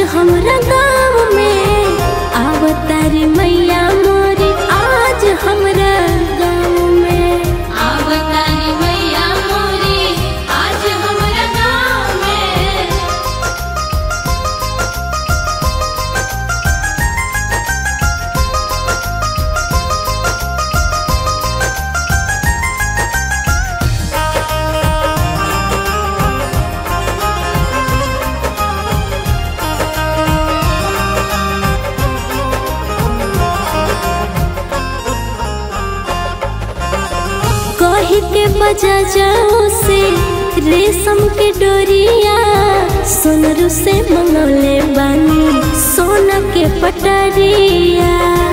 हमरा गाँव में आवतारी मैया मोरी, आज हमरा गाँव में आवतारी मैया मोरी, आज हमरा गाँव में। कही के बजा जाओ से रेशम के डोरिया, सोनरू से मंगौले बानी सोना के पटरिया।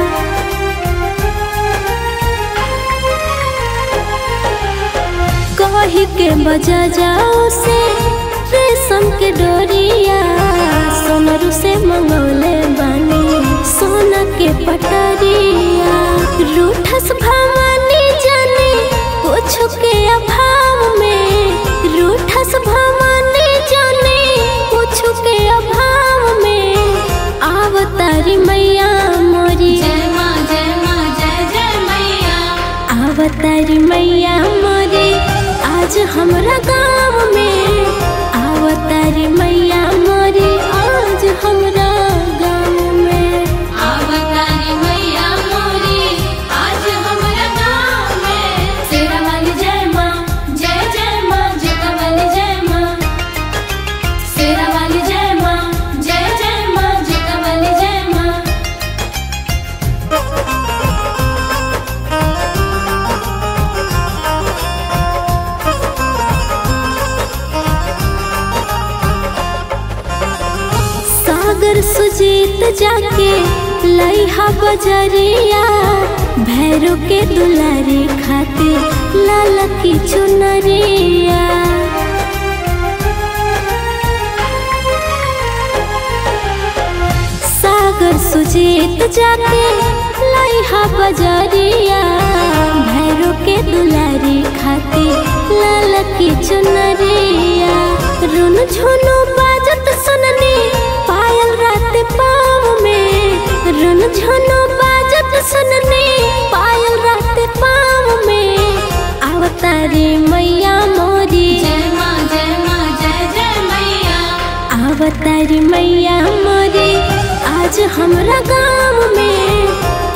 कही के बजा जाओ से रेशम के डोरिया, सोनरू से मंगौले बानी सोना के पटरिया। रूठस भवानी जाने कुछ के अभाव में, रूठस भवानी जाने कुछ के अभाव में, आवतारी मैया मोरी, जय माँ जय माँ जय जय मैया। आवतारी मैया मोरी, आज हमरा गाँव में आवतारी मैया मोरी, आज हमरा गाँव में आवतारी मैया मोरी, आज हमरा गाँव में। शेरा वाली जय माँ, जय जय माँ, जग वाली जय माँ। शेरा वाली जय माँ, जय जय माँ, जग वाली जय माँ। सागर सुजीत जाके लइहा बजरिया, भैरो के दुलारी खातिर लाल की चुनरिया। सागर सुजीत जाके लइहा बजरिया, भैरो के दुलारी खातिर लाल की चुनरिया। रुन झुनु बाजत सुननी पायल रात पाँव में, रुन झुनु बाजत सुननी पायल रात पाँव में, आवतारी मैया मोरी, जय माँ जय जय मैया। आवतारी मैया मोरी, आज हमरा गाँव में